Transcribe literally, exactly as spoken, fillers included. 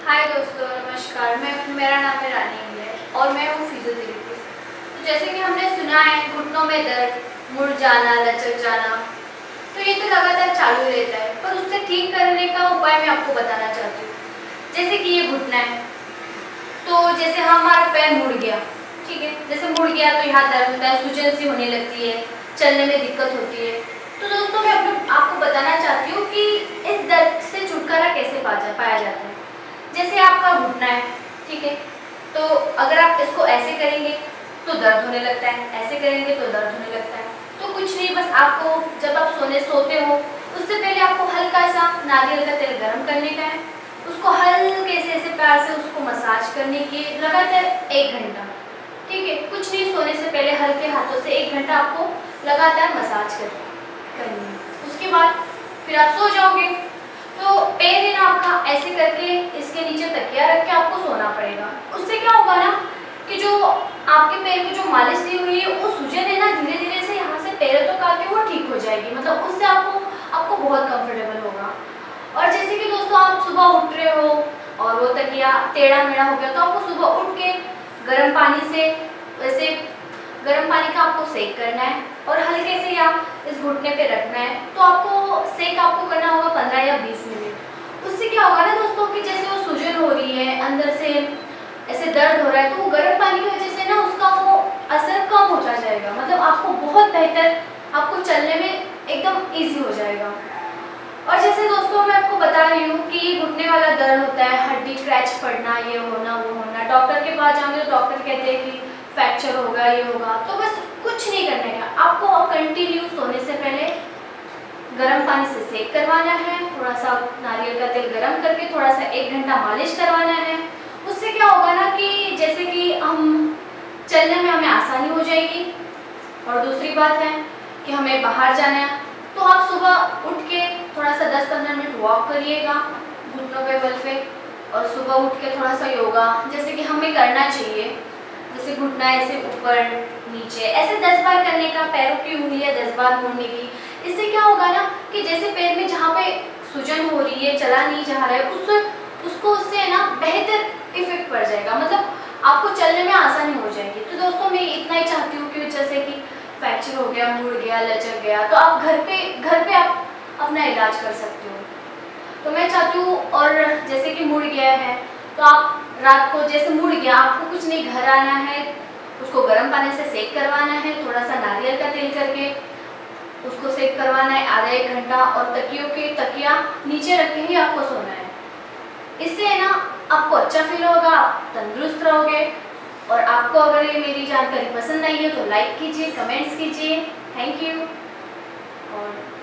हाय दोस्तों, नमस्कार। मैं मेरा नाम है रानी इंग्लैंड और मैं हूँ फिजियोथेरेपिस्ट। तो जैसे कि हमने सुना है, घुटनों में दर्द, मुड़ जाना, लचक जाना, तो ये तो लगातार चालू रहता है, पर उससे ठीक करने का उपाय मैं आपको बताना चाहती हूँ। जैसे कि ये घुटना है, तो जैसे हमारा पैर मुड़ गया, ठीक है, जैसे मुड़ गया तो यहाँ दर्द होता है, सूजन सी होने लगती है, चलने में दिक्कत होती है। तो दोस्तों मैं अपने आपको बताना चाहती हूँ कि इस दर्द से छुटकारा कैसे पाया जाता है। जैसे आपका घुटना है, ठीक है, तो अगर आप इसको ऐसे करेंगे तो दर्द होने लगता है, ऐसे करेंगे तो दर्द होने लगता है। तो कुछ नहीं, बस आपको जब आप सोने सोते हो उससे पहले आपको हल्का सा नारियल का तेल गर्म करने का है, उसको हल्के से ऐसे प्यार से उसको मसाज करने की लगातार एक घंटा, ठीक है। कुछ नहीं, सोने से पहले हल्के हाथों से एक घंटा आपको लगातार मसाज करनी है। उसके बाद फिर आप सो जाओगे। तो पैर है ना आपका, ऐसे करके इसके नीचे तकिया रख के आपको सोना पड़ेगा। उससे क्या होगा ना कि जो आपके पैर में जो मालिश दी हुई है वो सूजन है ना, धीरे धीरे से यहाँ से पैरों तक आके वो ठीक हो जाएगी। मतलब उससे आपको आपको बहुत कंफर्टेबल होगा। और जैसे कि दोस्तों आप सुबह उठ रहे हो और वो तकिया टेढ़ा मेढ़ा हो गया, तो आपको सुबह उठ के गर्म पानी से वैसे गर्म पानी का आपको सेक करना है और हल्के से आप इस घुटने पे रखना है। तो आपको सेक आपको करना होगा पंद्रह या बीस मिनट। उससे क्या होगा ना दोस्तों कि जैसे वो सूजन हो रही है, अंदर से ऐसे दर्द हो रहा है, तो वो गर्म पानी की वजह से ना उसका वो असर कम होता जाएगा। मतलब आपको बहुत बेहतर, आपको चलने में एकदम ईजी हो जाएगा। और जैसे दोस्तों मैं आपको बता रही हूँ कि ये घुटने वाला दर्द होता है, हड्डी क्रैच पड़ना, ये होना वो होना, डॉक्टर के पास जाओगे तो डॉक्टर कहते हैं कि फ्रैक्चर होगा, ये होगा। तो बस कुछ नहीं करना है, आपको कंटिन्यू सोने से पहले गर्म पानी से सेक करवाना है, थोड़ा सा नारियल का तेल गर्म करके थोड़ा सा एक घंटा मालिश करवाना है। उससे क्या होगा ना कि जैसे कि हम चलने में हमें आसानी हो जाएगी। और दूसरी बात है कि हमें बाहर जाना है तो आप सुबह उठ के थोड़ा सा दस पंद्रह मिनट वॉक करिएगा घुटनों पे बल पे, और सुबह उठ के थोड़ा सा योगा जैसे कि हमें करना चाहिए। जैसे घुटना ऐसे ऊपर नीचे ऐसे दस बार करने का, पैरों की उंगलियां दस बार मोड़ने की। इससे क्या होगा ना कि जैसे पैर में जहाँ पे सूजन हो रही है, चला नहीं जा रहा है, उससे उसको उससे ना बेहतर इफेक्ट पड़ जाएगा। मतलब आपको चलने में आसानी हो जाएगी। तो दोस्तों मैं इतना ही चाहती हूँ कि जैसे कि फ्रैक्चर हो गया, मुड़ गया, लचक गया, तो आप घर पे घर पे आप अपना इलाज कर सकते हो। तो मैं चाहती हूँ, और जैसे कि मुड़ गया है तो आप रात को जैसे मुड़ गया, आपको कुछ नहीं, घर आना है, उसको गर्म पानी से सेक करवाना है, थोड़ा सा नारियल का तेल करके उसको सेक करवाना है आधा एक घंटा, और तकियों के तकिया नीचे रख के ही आपको सोना है। इससे है ना आपको अच्छा फील होगा, आप तंदुरुस्त रहोगे। और आपको अगर ये मेरी जानकारी पसंद आई है तो लाइक कीजिए, कमेंट्स कीजिए। Thank you. और